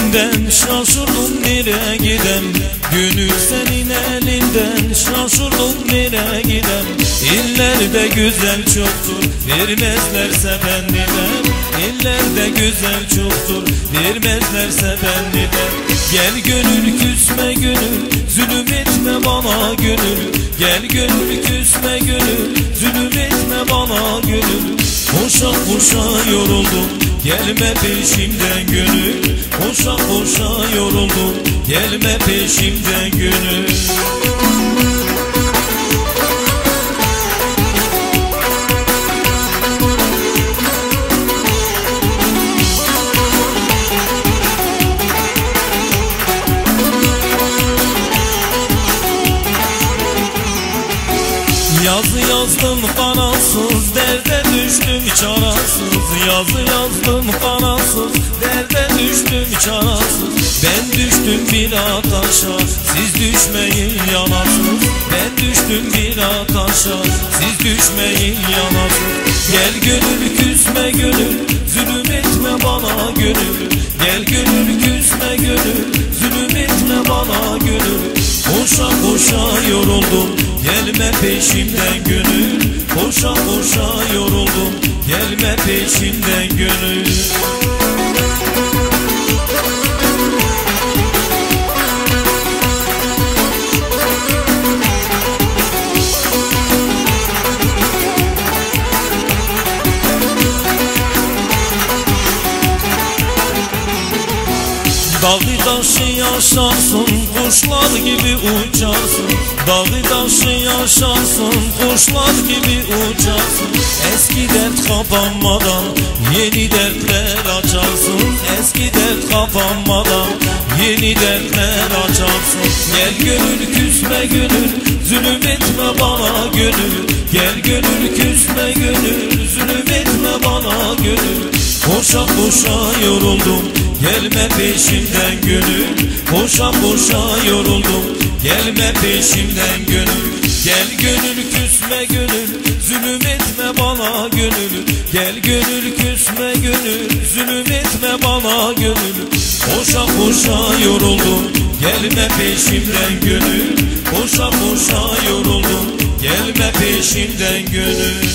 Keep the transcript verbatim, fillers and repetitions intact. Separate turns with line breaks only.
elinden şaşırdım nereye gidem. Gönül senin elinden şaşırdım nereye gidem. İllerde güzel çoktur vermezlerse ben neden. İllerde güzel çoktur vermezlerse ben neden. Gel gönül küsme gönül zulüm etme bana gönül. Gel gönül küsme gönül zulüm etme bana gönül. Koşa koşa yoruldum gelme peşimden gönül. Koşa koşa yoruldum gelme peşimden gönül. Yazı yazdım kanalsız, derde düştüm çarasız. Yazı yazdım kanalsız, derde düştüm çarasız. Ben düştüm bir ataşa, siz düşmeyin yanasız. Ben düştüm bir ataşa, siz düşmeyin yanasız. Gel gönül küsme gönül, zulüm etme bana gönül. Gel gönül küsme gönül, zulüm etme bana gönül. Koşa koşa yoruldum gelme peşimden gönül. Koşa koşa yoruldum gelme peşimden gönül. Dağı taşı yaşarsın, kuşlar gibi uçarsın. Dağı taşı yaşarsın, kuşlar gibi uçarsın. Eski dert kapanmadan yeni dertler açarsın. Eski dert kapanmadan yeni dertler açarsın. Gel gönül küsme gönül, zulüm etme bana gönül. Gel gönül küsme gönül, zulüm etme bana gönül. Koşa koşa yoruldum gelme peşimden gönül. Koşa koşa yoruldum gelme peşimden gönül. Gel gönül küsme gönül, zulüm etme bana gönül. Gel gönül küsme gönül, zulüm etme bana gönül. Koşa koşa yoruldum gelme peşimden gönül. Koşa koşa yoruldum gelme peşimden gönül.